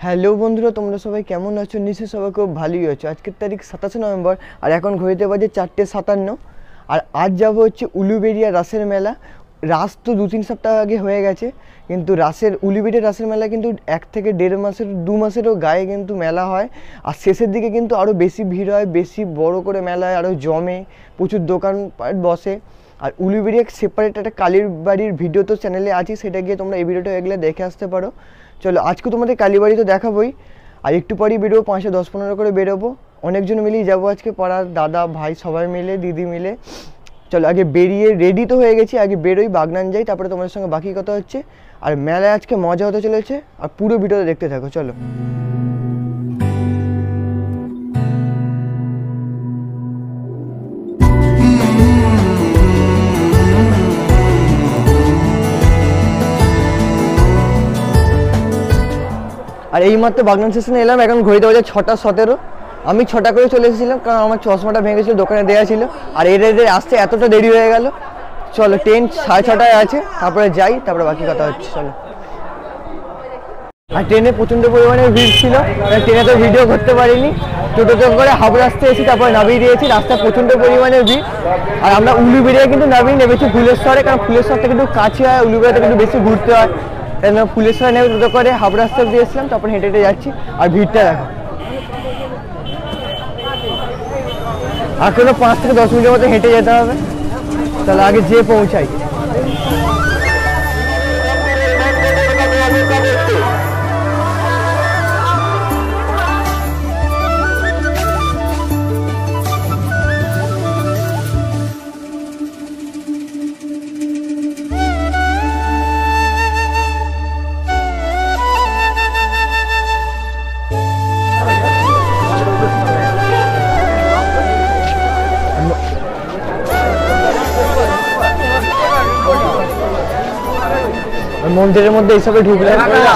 Hello বন্ধুরা, তোমরা সবাই কেমন আছো? নিশ্চয়ই সবাই খুব ভালোই আছো। আজকের তারিখ 27 নভেম্বর আর এখন ঘড়িতে বাজে 4:57। আর আজ যাব হচ্ছে উলুবেড়িয়া রাসের মেলা। রাস তো 2-3 সপ্তাহ আগে হয়ে গেছে, কিন্তু উলুবেড়িয়া রাসের মেলা কিন্তু 1 থেকে 1.5 মাসের 2 মাসেরও গায়ে কিন্তু মেলা হয়। আর শেষের দিকে কিন্তু আরও বেশি ভিড় হয়, বেশি বড় করে মেলা হয়, আরও জমে, প্রচুর দোকান বসে। আর উলুবেড়িয়া সেপারেট একটা কালীর বাড়ির ভিডিও তো চ্যানেলে আছে, সেটা গিয়ে তোমরা এই ভিডিওটা এগুলো দেখে আসতে পারো। চলো, আজকে তোমাদের কালীবাড়ি তো দেখাবোই, আর একটু পরেই বেরোবো, 5-10-15 করে বেরোবো। অনেকজন মিলেই যাবো আজকে, পাড়ার দাদা ভাই সবাই মিলে, দিদি মিলে। চলো, আগে বেরিয়ে রেডি তো হয়ে গেছি, আগে বেরোই, বাগনান যাই, তারপরে তোমাদের সঙ্গে বাকি কথা হচ্ছে। আর মেলায় আজকে মজা হতে চলেছে, আর পুরো ভিডিওটা দেখতে থাকো। চলো। আর এইমাত্র বাগনান স্টেশনে এলাম, এখন ঘড়িতে বাজে 6:17। আমি 6টা করে চলে এসেছিলাম, কারণ আমার চশমাটা ভেঙেছিল, দোকানে দেওয়া ছিল। আর এদের আসতে এতটা দেরি হয়ে গেল। চলো, ট্রেন 6:30টায় আছে, তারপরে যাই, তারপরে বাকি কথা হচ্ছে। চলো। আর ট্রেনে প্রচণ্ড পরিমাণে ভিড় ছিল, ট্রেনে তো ভিডিও করতে পারিনি। টোটোতে করে হাবড়া আসতে এসেছি, তারপরে নামিয়ে দিয়েছি। রাস্তায় প্রচণ্ড পরিমাণে ভিড়। আর আমরা উলুবেড়িয়া কিন্তু নামিয়ে নেমেছি ফুলেশ্বরে, কারণ ফুলেশ্বর থেকে একটু কাছে হয়, উলুবেড়িয়া থেকে একটু বেশি ঘুরতে হয়। ফুলেশ্বরে নেমে টোটো করে হাবড়া আসতে দিয়েছিলাম, তারপর হেঁটে হেঁটে যাচ্ছি। আর ভিড়টা দেখো, এখনো 5 থেকে 10 মিনিটের মতো হেঁটে যেতে হবে। তাহলে আগে যেয়ে পৌঁছাই। মন্দিরের মধ্যে এইসবে ঢুকলে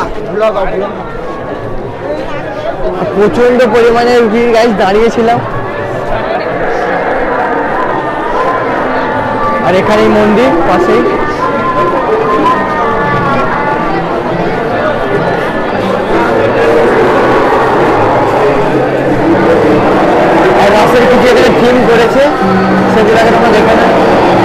প্রচন্ড পরিমাণে ভিড়, গাইস, দাঁড়িয়েছিলাম। আর এখানেই মন্দির পাশেই। আর রাস্তায় কিছু এখানে থিম করেছে, সেগুলো আগে তোমরা দেখে না।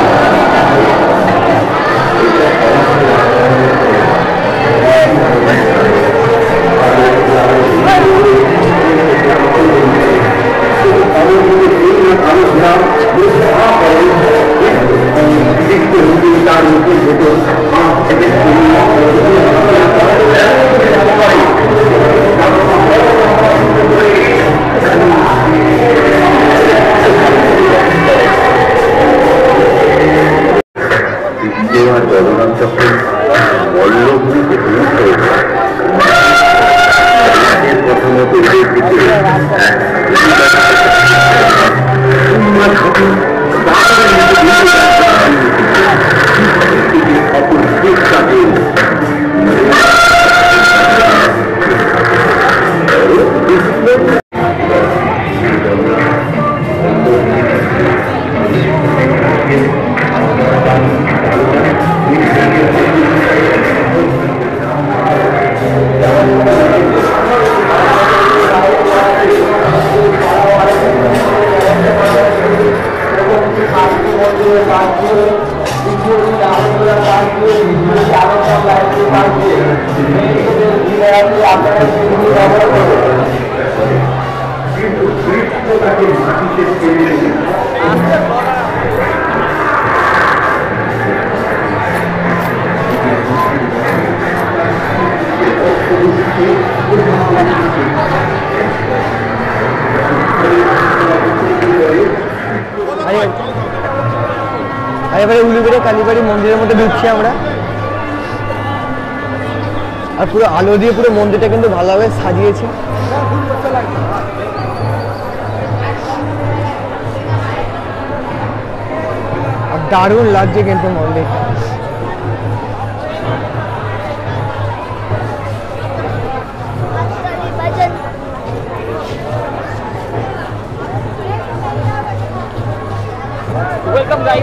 এবারে উলুবেড়িয়া কালীবাড়ি মন্দিরের মধ্যে ঢুকছি আমরা। আর পুরো আলো দিয়ে পুরো মন্দিরটা কিন্তু ভালোভাবে সাজিয়েছে। আর দারুণ লাগছে কিন্তু মন্দিরটা। Welcome guys.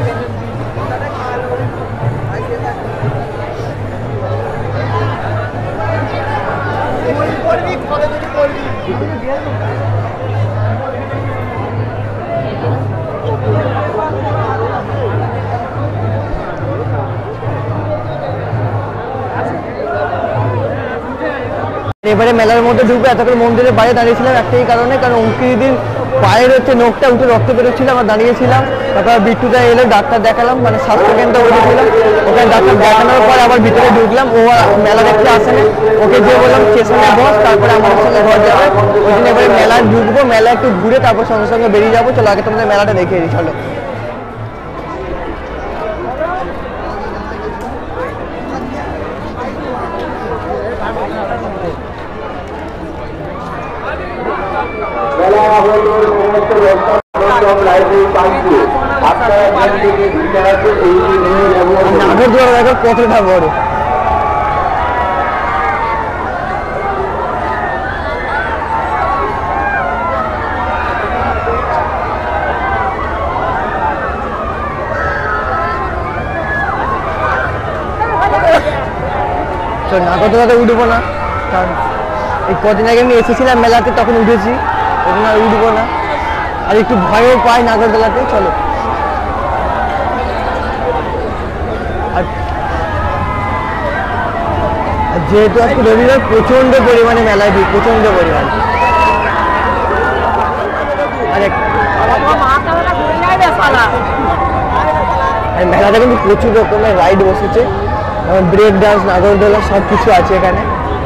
এবারে মেলার মধ্যে ঢুকবো, এতক্ষণ মন্দিরের বাইরে দাঁড়িয়েছিলাম একটাই কারণে, কারণ অঙ্কিদিদির পায়ের হচ্ছে নখটা উঠে রক্ত বেরোচ্ছিল, আমরা দাঁড়িয়েছিলাম। তারপর বিট্টুদা এলো, ডাক্তার দেখালাম, মানে স্বাস্থ্যকেন্দ্রে উঠেছিলাম, ওখানে ডাক্তার দেখানোর পর আবার ভিতরে ঢুকলাম। ও মেলা দেখতে আসেনি, ওকে দিয়ে বললাম স্টেশনে বস, তারপরে আমাদের সঙ্গে ঘর যাবে। ওই জন্য এবারে মেলায় ঢুকবো, মেলা একটু ঘুরে তারপর সঙ্গে সঙ্গে বেরিয়ে যাবো। চলো আগে তোমাদের মেলাটা দেখিয়ে দিই, চলো। নাগরদোলা দেখো কতটা বড়। নাগরদোলাতে উঠবো না, কারণ এই কদিন আগে আমি এসেছিলাম মেলাতে, তখন উঠেছি, ওখানে আর উঠবো না। আর একটু ভয়ও পাই নাগরদোলাতে। চলো। আর যেহেতু আজকে রবিবার, প্রচন্ড পরিমাণে মেলায় ভিড়, প্রচন্ড পরিমাণে। আর মেলাটা কিন্তু প্রচুর রকমের রাইড বসেছে, ব্রেক ডান্স, নাগরদোলা সব কিছু আছে এখানে।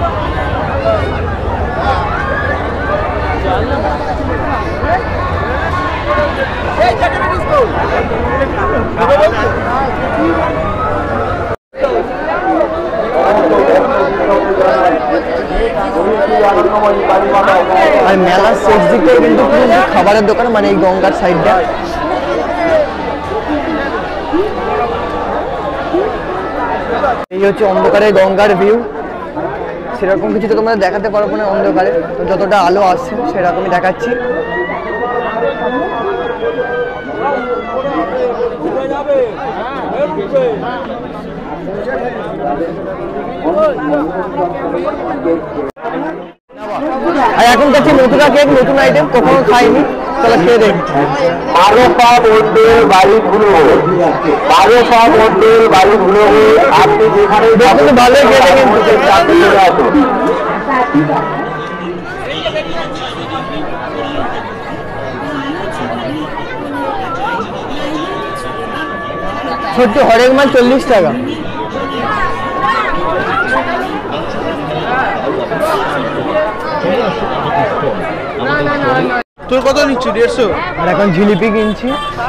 আর মেলার শেষ দিকে কিন্তু খাবারের দোকান, মানে এই গঙ্গার সাইডটা। এই হচ্ছে অন্ধকারে গঙ্গার ভিউ। সেরকম কিছু তো তোমরা দেখাতে পারবো না অন্ধকারে, যতটা আলো আসছে সেরকমই দেখাচ্ছি। আর এখন কাছে নতুন কেক, নতুন আইটেম, কখনো খাইনি, চলো খেয়ে দেখি। আপনি যেখানে ভালোই খেতে, কিন্তু ছোট্ট হরেক মাল 40 টাকা। তোর কত নিচ্ছি? 150। আর এখন জিলিপি কিনছি।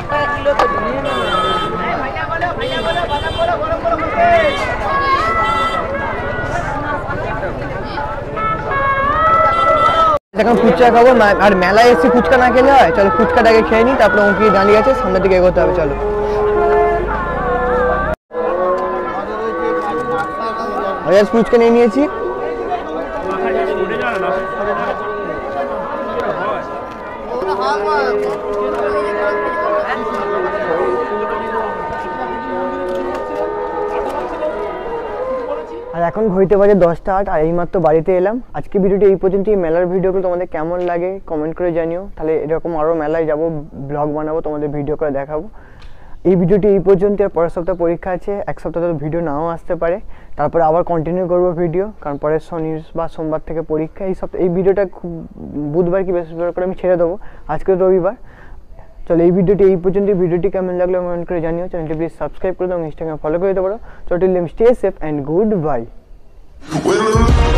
এখন ফুচকা খাবো, আর মেলায় এসে ফুচকা না খেলে হয়। চলো ফুচকাটাকে খেয়ে নিই, তারপরে ওকে দাঁড়িয়ে আছে, সামনের দিকে এগোতে হবে। চলো। ফুচকা নিয়ে নিয়েছি। আর এখন ঘড়িতে বাজে 10টা 8, আর এইমাত্র বাড়িতে এলাম। আজকে ভিডিওটি এই পর্যন্তই। মেলার ভিডিওগুলো তোমাদের কেমন লাগে কমেন্ট করে জানিও, তাহলে এরকম আরও মেলায় যাব, ব্লগ বানাবো, তোমাদের ভিডিও করে দেখাবো। এই ভিডিওটি এই পর্যন্ত। আর পরের সপ্তাহে পরীক্ষা আছে, এক সপ্তাহ তো ভিডিও নাও আসতে পারে, তারপরে আবার কন্টিনিউ করবো ভিডিও, কারণ পরের শনি বা সোমবার থেকে পরীক্ষা। এই ভিডিওটা খুব বুধবার কি বৃহস্পতিবার করে আমি ছেড়ে দেবো, আজকে রবিবার। চলো এই ভিডিওটি এই পর্যন্ত। ভিডিওটি কেমন লাগলো কমেন্ট করে জানিও, চ্যানেলটি প্লিজ সাবস্ক্রাইব করে দাও, ইনস্টাগ্রামে ফলো করে দিতে পারো। চলো stay safe and good by.